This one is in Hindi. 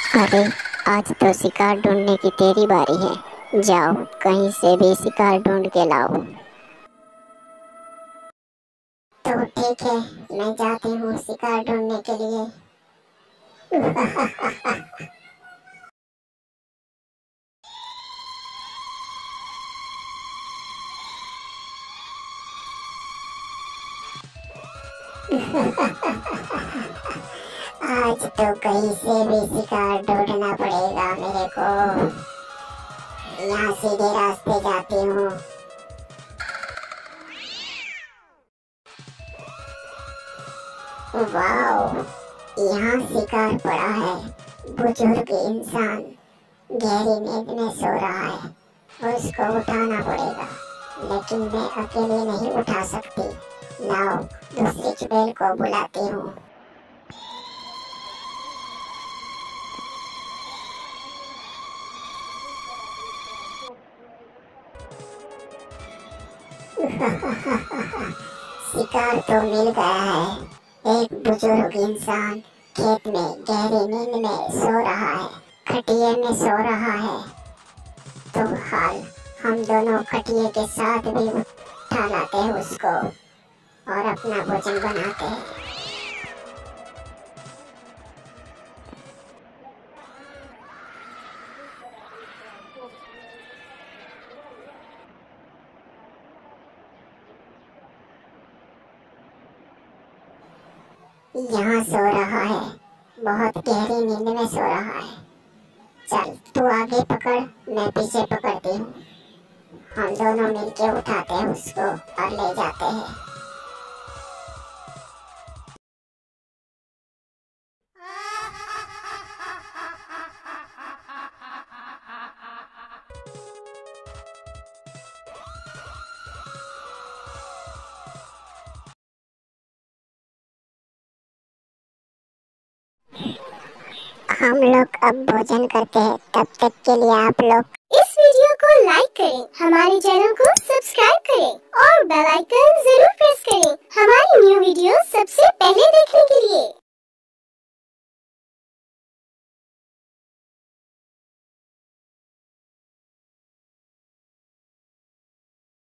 अरे, आज तो शिकार ढूंढने की तेरी बारी है। जाओ, कहीं से भी शिकार ढूंढ के लाओ। तो ठीक है, मैं जाती हूँ शिकार ढूंढने के लिए। आज तो कहीं से भी शिकार ढूंढना पड़ेगा मेरे को। यहाँ सीधे रास्ते जाती हूँ। वाओ, यहाँ शिकार पड़ा है। बुजुर्ग इंसान गहरी नींद में सो रहा है। उसको उठाना पड़ेगा, लेकिन मैं अकेले नहीं उठा सकती। लाओ, दूसरी चुड़ैल को बुलाती हूँ। शिकार तो मिल गया है। एक बुजुर्ग इंसान खेत में गहरी नींद में सो रहा है, खटिया में सो रहा है। तो हाल हम दोनों खटिए के साथ भी उठा लाते हैं उसको और अपना भोजन बनाते हैं। यहाँ सो रहा है, बहुत गहरी नींद में सो रहा है। चल, तू आगे पकड़, मैं पीछे पकड़ती हूँ। हम दोनों मिलके उठाते हैं उसको और ले जाते हैं। हम लोग अब भोजन करते हैं, तब तक के लिए आप लोग इस वीडियो को लाइक करें, हमारे चैनल को सब्सक्राइब करें और बेल आइकन जरूर प्रेस करें हमारी न्यू वीडियो सबसे पहले देखने के लिए।